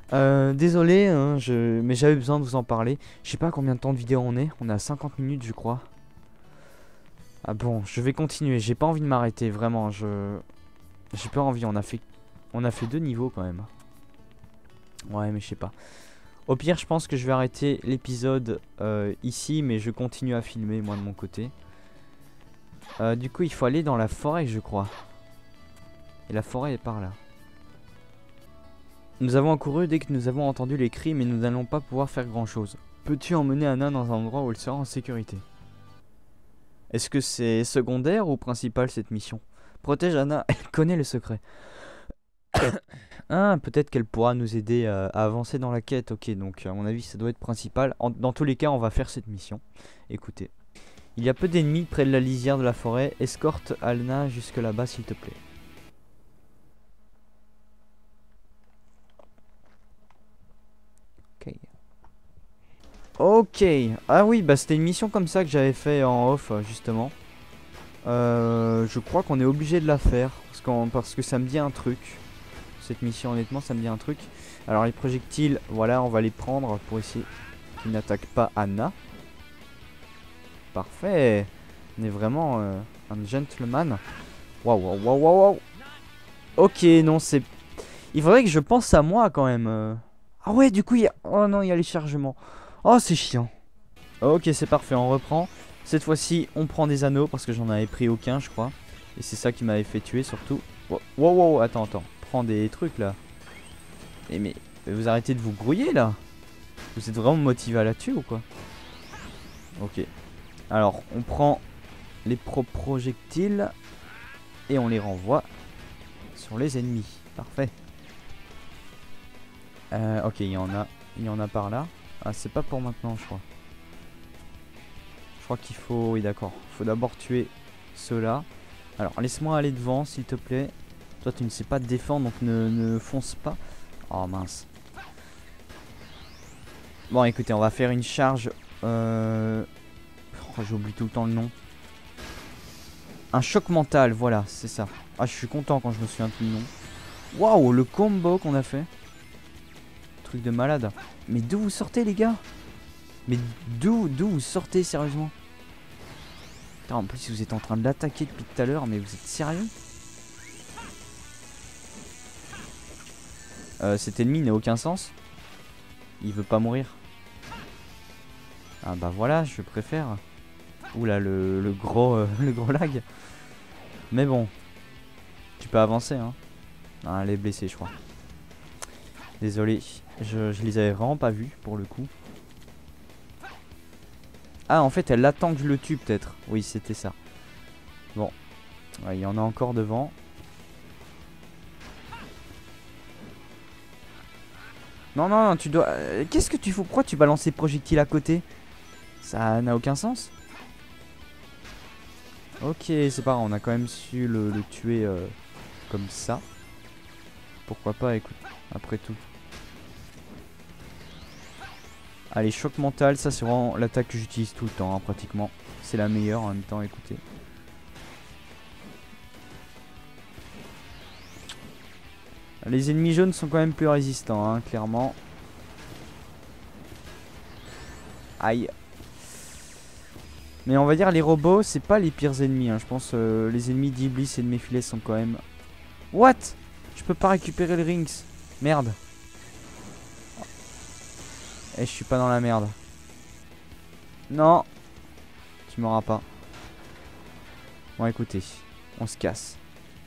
Euh, désolé, hein, je... mais j'avais besoin de vous en parler. Je sais pas combien de temps de vidéo on est. On est à cinquante minutes, je crois. Ah bon, je vais continuer. J'ai pas envie de m'arrêter, vraiment. Je, j'ai pas envie. On a fait, on a fait deux niveaux quand même. Ouais, mais je sais pas. Au pire, je pense que je vais arrêter l'épisode euh, ici, mais je continue à filmer moi de mon côté. Euh, du coup, il faut aller dans la forêt, je crois. Et la forêt est par là. Nous avons accouru dès que nous avons entendu les cris, mais nous n'allons pas pouvoir faire grand chose. Peux-tu emmener Anna dans un endroit où elle sera en sécurité? Est-ce que c'est secondaire ou principal cette mission? Protège Anna, elle connaît le secret. Ah, peut-être qu'elle pourra nous aider à, à avancer dans la quête. Ok, donc à mon avis ça doit être principal. En, dans tous les cas, on va faire cette mission. Écoutez. Il y a peu d'ennemis près de la lisière de la forêt. Escorte Anna jusque là-bas s'il te plaît. Ok. Ok. Ah oui, bah c'était une mission comme ça que j'avais fait en off justement. Euh, je crois qu'on est obligé de la faire. Parce, qu'on, parce que ça me dit un truc. Cette mission honnêtement ça me dit un truc. Alors les projectiles, voilà, on va les prendre pour essayer qu'ils n'attaquent pas Anna. Parfait. On est vraiment euh, un gentleman. Waouh, waouh, waouh, waouh. Ok, non, c'est... Il faudrait que je pense à moi quand même. euh. Ah ouais, du coup, il y a... Oh non, il y a les chargements. Oh, c'est chiant. Ok, c'est parfait, on reprend. Cette fois-ci, on prend des anneaux parce que j'en avais pris aucun, je crois. Et c'est ça qui m'avait fait tuer surtout. Wow, wow, wow, attends, attends. Prends des trucs là. Et mais, mais vous arrêtez de vous grouiller là. Vous êtes vraiment motivé à la tuer ou quoi? Ok. Alors, on prend les pro projectiles et on les renvoie sur les ennemis. Parfait. Euh, ok, il y en a, il y en a par là. Ah, c'est pas pour maintenant, je crois. Je crois qu'il faut, oui, d'accord. Il faut d'abord tuer ceux-là. Alors, laisse-moi aller devant, s'il te plaît. Toi, tu ne sais pas te défendre, donc ne, ne fonce pas. Oh mince. Bon, écoutez, on va faire une charge. Euh... Oh, j'oublie tout le temps le nom. Un choc mental, voilà, c'est ça. Ah, je suis content quand je me souviens du nom. Waouh, le combo qu'on a fait. Truc de malade. Mais d'où vous sortez, les gars? Mais d'où d'où vous sortez, sérieusement? Putain, en plus, vous êtes en train de l'attaquer depuis tout à l'heure, mais vous êtes sérieux? euh, Cet ennemi n'a aucun sens. Il veut pas mourir. Ah bah voilà, je préfère. Oula, le, le gros euh, le gros lag. Mais bon, tu peux avancer, hein. Ah, elle est blessée, je crois. Désolé, je, je les avais vraiment pas vus pour le coup. Ah, en fait, elle attend que je le tue, peut-être. Oui, c'était ça. Bon, ouais, il y en a encore devant. Non, non, non, tu dois... Euh, Qu'est-ce que tu fais? Pourquoi tu balances ces projectiles à côté? Ça n'a aucun sens. Ok, c'est pas grave, on a quand même su le, le tuer euh, comme ça. Pourquoi pas, écoute, après tout. Allez, choc mental, ça c'est vraiment l'attaque que j'utilise tout le temps, hein, pratiquement. C'est la meilleure en même temps, écoutez. Les ennemis jaunes sont quand même plus résistants, hein, clairement. Aïe. Mais on va dire les robots, c'est pas les pires ennemis, hein. Je pense euh, les ennemis d'Iblis et de Mephiles sont quand même... What? Je peux pas récupérer le rings. Merde. Et je suis pas dans la merde. Non. Tu m'auras pas. Bon, écoutez, on se casse.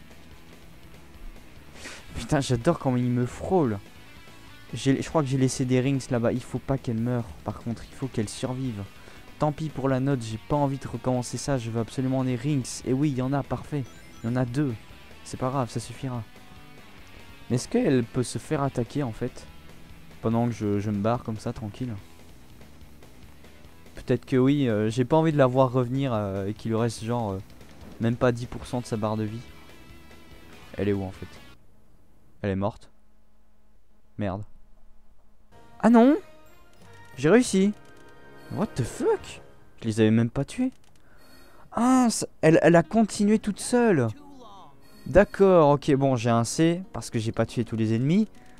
Putain, j'adore quand il me frôle. Je crois que j'ai laissé des rings là-bas. Il faut pas qu'elle meure. Par contre, il faut qu'elle survive. Tant pis pour la note, j'ai pas envie de recommencer ça. Je veux absolument des rings. Et oui, il y en a, parfait. Il y en a deux. C'est pas grave, ça suffira. Mais est-ce qu'elle peut se faire attaquer en fait? Pendant que je, je me barre comme ça, tranquille. Peut-être que oui, euh, j'ai pas envie de la voir revenir euh, et qu'il lui reste genre euh, même pas dix pour cent de sa barre de vie. Elle est où en fait? Elle est morte. Merde. Ah non! J'ai réussi! What the fuck? Je les avais même pas tués. Ah, ça, elle, elle a continué toute seule. D'accord, ok, bon, j'ai un C parce que j'ai pas tué tous les ennemis.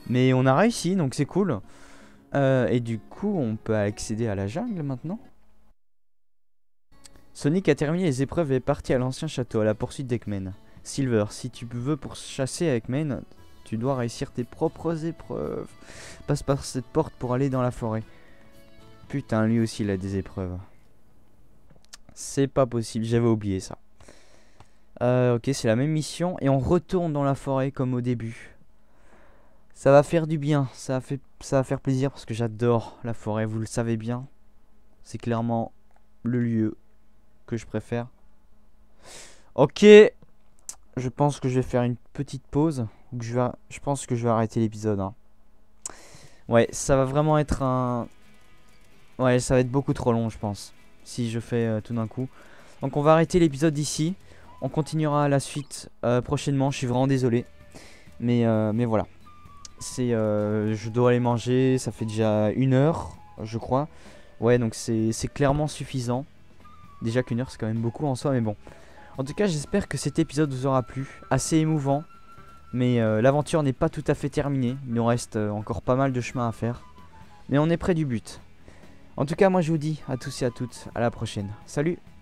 Mais on a réussi, donc c'est cool. Euh, et du coup, on peut accéder à la jungle maintenant. Sonic a terminé les épreuves et est parti à l'ancien château à la poursuite d'Eggman. Silver, si tu veux pourchasser Eggman, tu dois réussir tes propres épreuves. Passe par cette porte pour aller dans la forêt. Putain, lui aussi il a des épreuves. C'est pas possible, j'avais oublié ça. Euh, ok, c'est la même mission et on retourne dans la forêt comme au début. Ça va faire du bien, ça va, fait, ça va faire plaisir parce que j'adore la forêt, vous le savez bien. C'est clairement le lieu que je préfère. Ok, je pense que je vais faire une petite pause. Je, vais, je pense que je vais arrêter l'épisode. Hein. Ouais, ça va vraiment être un... Ouais, ça va être beaucoup trop long, je pense. Si je fais euh, tout d'un coup. Donc on va arrêter l'épisode ici. On continuera la suite euh, prochainement. Je suis vraiment désolé. Mais, euh, mais voilà. C'est, euh, je dois aller manger. Ça fait déjà une heure, je crois. Ouais, donc c'est clairement suffisant. Déjà qu'une heure, c'est quand même beaucoup en soi, mais bon. En tout cas, j'espère que cet épisode vous aura plu. Assez émouvant. Mais euh, l'aventure n'est pas tout à fait terminée. Il nous reste euh, encore pas mal de chemin à faire. Mais on est près du but. En tout cas, moi je vous dis à tous et à toutes, à la prochaine. Salut!